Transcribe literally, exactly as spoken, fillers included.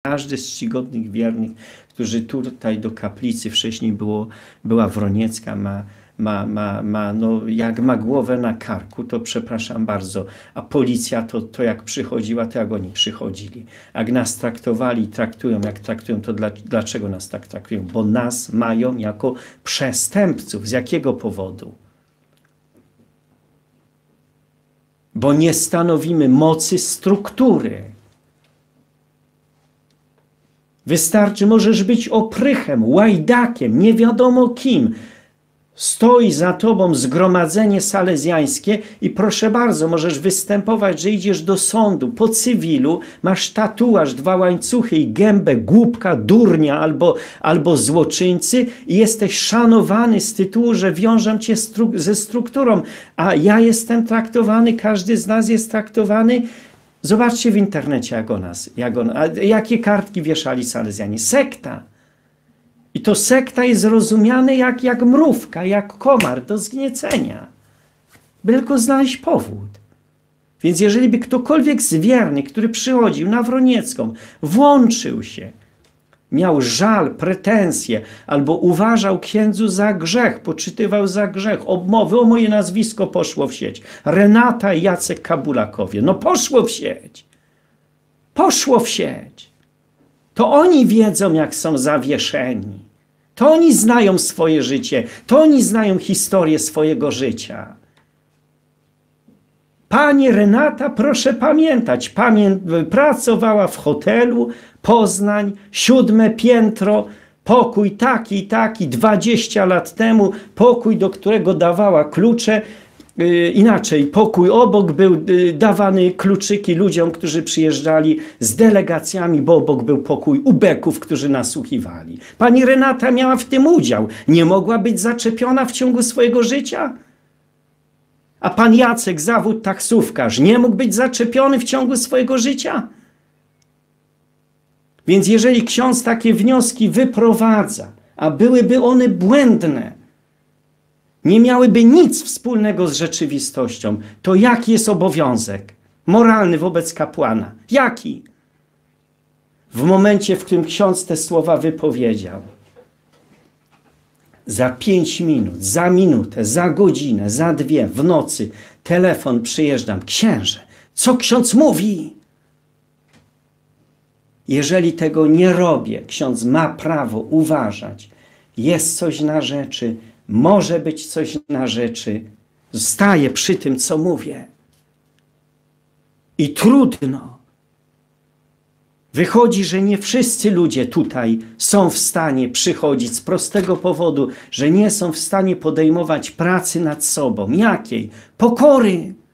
Każdy z czcigodnych wiernych, którzy tutaj do kaplicy, wcześniej było, była Wroniecka, ma, ma, ma, ma, no jak ma głowę na karku, to przepraszam bardzo, a policja to, to jak przychodziła, to jak oni przychodzili. Jak nas traktowali, traktują jak traktują, to dla, dlaczego nas tak traktują? Bo nas mają jako przestępców. Z jakiego powodu? Bo nie stanowimy mocy struktury. Wystarczy, możesz być oprychem, łajdakiem, nie wiadomo kim. Stoi za tobą zgromadzenie salezjańskie i proszę bardzo, możesz występować, że idziesz do sądu po cywilu, masz tatuaż, dwa łańcuchy i gębę głupka, durnia albo, albo złoczyńcy i jesteś szanowany z tytułu, że wiążą cię stru ze strukturą. A ja jestem traktowany, każdy z nas jest traktowany. Zobaczcie w internecie, jak o nas, jak on, a jakie kartki wieszali salezjanie. Sekta. I to sekta jest rozumiane jak, jak mrówka, jak komar do zgniecenia. By tylko znaleźć powód. Więc jeżeli by ktokolwiek z wiernych, który przychodził na Wroniecką, włączył się, miał żal, pretensje, albo uważał księdzu za grzech, poczytywał za grzech, obmowy, o moje nazwisko poszło w sieć. Renata i Jacek Kabulakowie. No poszło w sieć. Poszło w sieć. To oni wiedzą, jak są zawieszeni. To oni znają swoje życie. To oni znają historię swojego życia. Pani Renata, proszę pamiętać, pamię pracowała w hotelu Poznań, siódme piętro, pokój taki i taki, dwadzieścia lat temu, pokój, do którego dawała klucze, yy, inaczej, pokój obok był yy, dawany kluczyki ludziom, którzy przyjeżdżali z delegacjami, bo obok był pokój ubeków, którzy nasłuchiwali. Pani Renata miała w tym udział. Nie mogła być zaczepiona w ciągu swojego życia? A pan Jacek, zawód taksówkarz, nie mógł być zaczepiony w ciągu swojego życia? Więc jeżeli ksiądz takie wnioski wyprowadza, a byłyby one błędne, nie miałyby nic wspólnego z rzeczywistością, to jaki jest obowiązek moralny wobec kapłana? Jaki? W momencie, w którym ksiądz te słowa wypowiedział, za pięć minut, za minutę, za godzinę, za dwie, w nocy, telefon, przyjeżdżam. Księże, co ksiądz mówi? Jeżeli tego nie robię, ksiądz ma prawo uważać. Jest coś na rzeczy, może być coś na rzeczy. Staję przy tym, co mówię. I trudno. Wychodzi, że nie wszyscy ludzie tutaj są w stanie przychodzić z prostego powodu, że nie są w stanie podejmować pracy nad sobą. Jakiej? Pokory.